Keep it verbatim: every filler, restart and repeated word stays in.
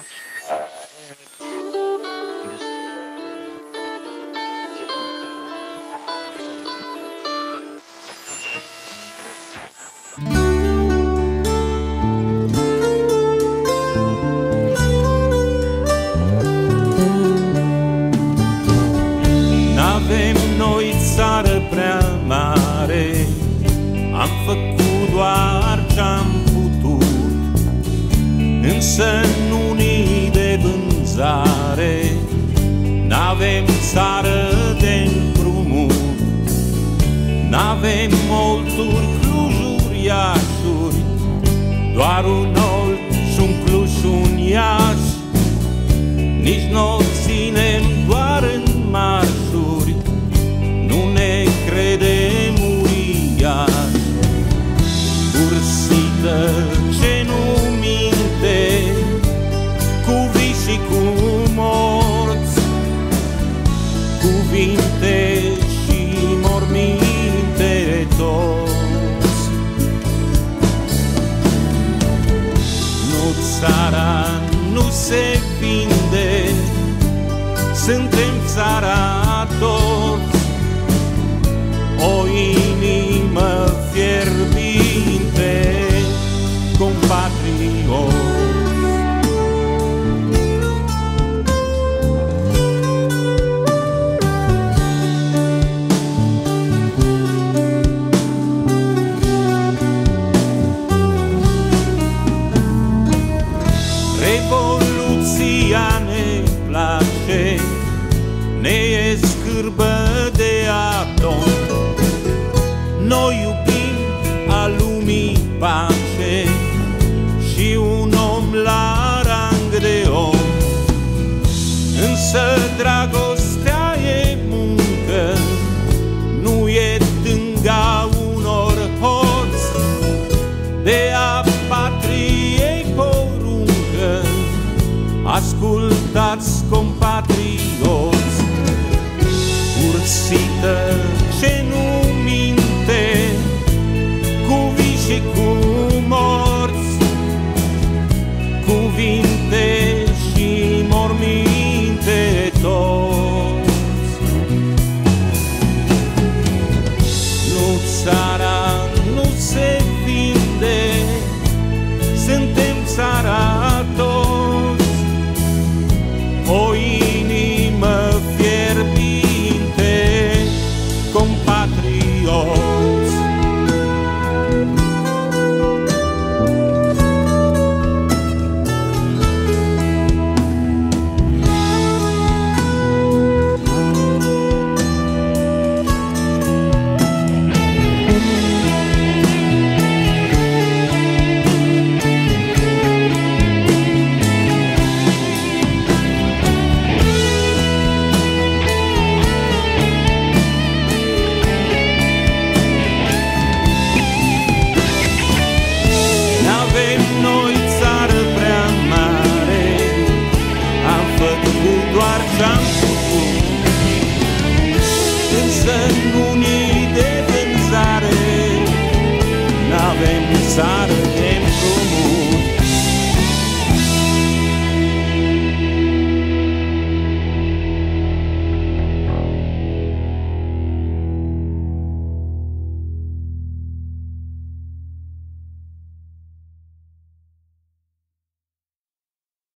N-avem noi țară prea mare, am făcut doar ce-am putut, însă nu ni de vânzare. N-avem țară de împrumut, n-avem molturi, Clujuri, Iașuri, doar un Olt și un Cluj și un Iași. Nici n-o ținem doar în marșuri, nu ne credem uriași. Ursită ce nu minte, cu vii și cu morți, cuvinte și morminte toți. Nu, țara nu se vinde, suntem țara toți, o inimă fierbinte, compatrioți. Revoluția ne place, ne e scârbă de atom. Noi iubim a lumii pace și un om la rang de om. Însă dragostea e muncă, nu e tânga unor hoți. De a patriei poruncă, ascultați, compatrioți. Ursită ce nu minte, cu vii și cu morți, cuvinte și morminte toți. Nu, țara nu se